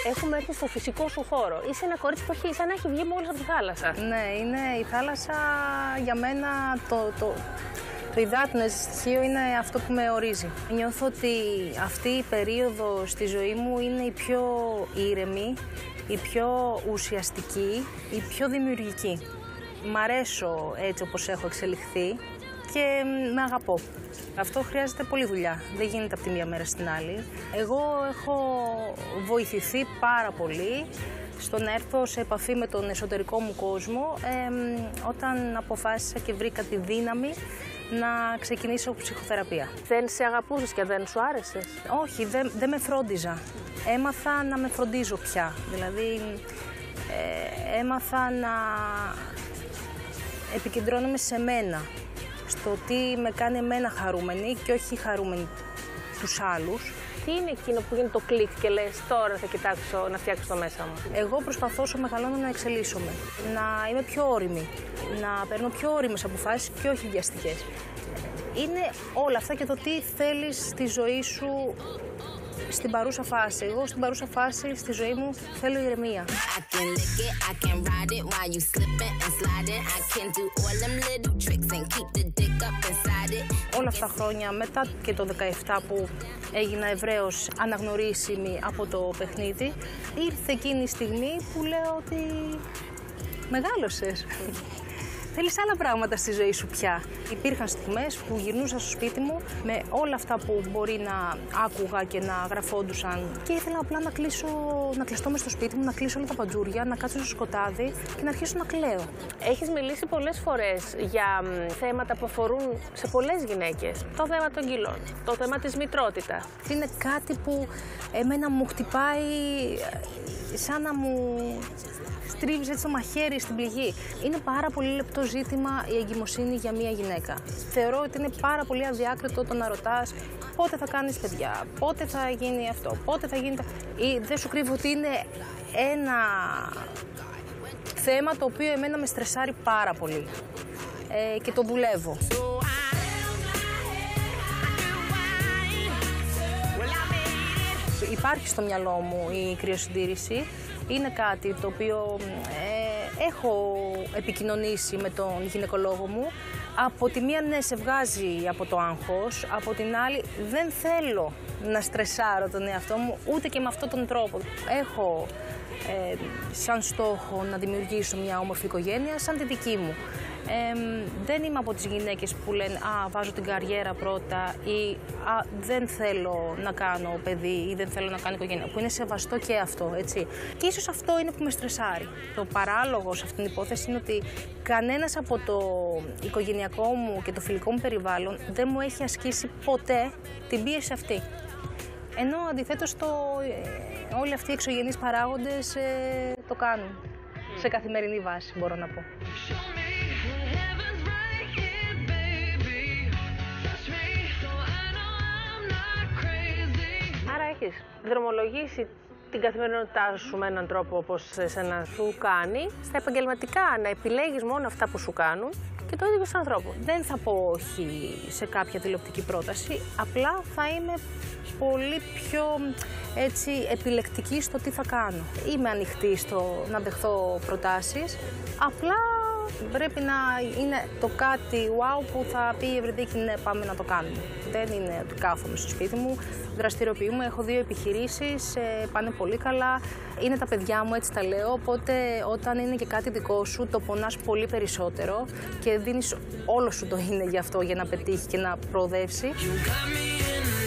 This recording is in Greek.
Έχουμε έρθει στο φυσικό σου χώρο. Είσαι ένα κορίτσι που έχει σαν να έχει βγει μόλις από τη θάλασσα. Ναι, είναι η θάλασσα για μένα το υδάτινο στοιχείο είναι αυτό που με ορίζει. Νιώθω ότι αυτή η περίοδο στη ζωή μου είναι η πιο ήρεμη, η πιο ουσιαστική, η πιο δημιουργική. Μ' αρέσω έτσι όπως έχω εξελιχθεί και με αγαπώ. Αυτό χρειάζεται πολλή δουλειά, δεν γίνεται από τη μία μέρα στην άλλη. Εγώ έχω βοηθηθεί πάρα πολύ στο να έρθω σε επαφή με τον εσωτερικό μου κόσμο όταν αποφάσισα και βρήκα τη δύναμη να ξεκινήσω ψυχοθεραπεία. Δεν σε αγαπούσες και δεν σου άρεσες? Όχι, δεν με φρόντιζα. Έμαθα να με φροντίζω πια. Δηλαδή, έμαθα να επικεντρώνομαι σε μένα. Στο τι με κάνει εμένα χαρούμενη και όχι χαρούμενη τους άλλους. Τι είναι εκείνο που γίνει το κλικ και λες τώρα θα κοιτάξω να φτιάξω το μέσα μου? Εγώ προσπαθώ όσο μεγαλώνω να εξελίσσομαι, να είμαι πιο όριμη, να παίρνω πιο όριμες αποφάσεις και όχι βιαστικές. Είναι όλα αυτά και το τι θέλεις στη ζωή σου στην παρούσα φάση. Εγώ στην παρούσα φάση στη ζωή μου θέλω ηρεμία. Όλα αυτά τα χρόνια, μετά και το 17 που έγινα ευρέως αναγνωρίσιμη από το παιχνίδι, ήρθε εκείνη η στιγμή που λέω ότι μεγάλωσες. Θέλεις άλλα πράγματα στη ζωή σου πια. Υπήρχαν στιγμές που γυρνούσα στο σπίτι μου με όλα αυτά που μπορεί να άκουγα και να γραφόντουσαν και ήθελα απλά να κλειστώ μες στο σπίτι μου, να κλείσω όλα τα παντζούρια, να κάτσω στο σκοτάδι και να αρχίσω να κλαίω. Έχεις μιλήσει πολλές φορές για θέματα που αφορούν σε πολλές γυναίκες. Το θέμα των κιλών, το θέμα της μητρότητας. Είναι κάτι που εμένα μου χτυπάει σαν να μου στρίβεις έτσι το μαχαίρι στην πληγή. Είναι πάρα πολύ λεπτό ζήτημα η εγκυμοσύνη για μια γυναίκα. Θεωρώ ότι είναι πάρα πολύ αδιάκριτο το να ρωτάς πότε θα κάνεις παιδιά, πότε θα γίνει αυτό, πότε θα γίνει. Ή δεν σου κρύβω ότι είναι ένα θέμα το οποίο εμένα με στρεσάρει πάρα πολύ και το δουλεύω. Υπάρχει στο μυαλό μου η κρυοσυντήρηση. Είναι κάτι το οποίο έχω επικοινωνήσει με τον γυναικολόγο μου. Από τη μία ναι, σε βγάζει από το άγχος, από την άλλη δεν θέλω να στρεσάρω τον εαυτό μου ούτε και με αυτόν τον τρόπο. Έχω σαν στόχο να δημιουργήσω μια όμορφη οικογένεια σαν τη δική μου. Δεν είμαι από τις γυναίκες που λένε «Α, βάζω την καριέρα πρώτα» ή «Α, δεν θέλω να κάνω παιδί» ή «Δεν θέλω να κάνω οικογένεια», που είναι σεβαστό και αυτό, έτσι. Και ίσως αυτό είναι που με στρεσάρει. Το παράλογο σε αυτήν την υπόθεση είναι ότι κανένας από το οικογενειακό μου και το φιλικό μου περιβάλλον δεν μου έχει ασκήσει ποτέ την πίεση αυτή. Ενώ αντιθέτως όλοι αυτοί οι εξωγενείς παράγοντες το κάνουν. Σε καθημερινή βάση, μπορώ να πω. Άρα έχεις δρομολογήσει την καθημερινότητά σου με έναν τρόπο όπως εσένα σου κάνει, στα επαγγελματικά να επιλέγεις μόνο αυτά που σου κάνουν και το ίδιο στον ανθρώπο. Δεν θα πω όχι σε κάποια τηλεοπτική πρόταση, απλά θα είμαι πολύ πιο έτσι, επιλεκτική στο τι θα κάνω. Είμαι ανοιχτή στο να δεχθώ προτάσεις, απλά πρέπει να είναι το κάτι wow που θα πει η Ευρυδίκη ναι, πάμε να το κάνουμε. Δεν είναι ότι κάθομαι στο σπίτι μου, δραστηριοποιούμε, έχω 2 επιχειρήσεις, πάνε πολύ καλά. Είναι τα παιδιά μου, έτσι τα λέω, οπότε όταν είναι και κάτι δικό σου το πονάς πολύ περισσότερο και δίνεις όλο σου το είναι γι' αυτό για να πετύχει και να προοδεύσει.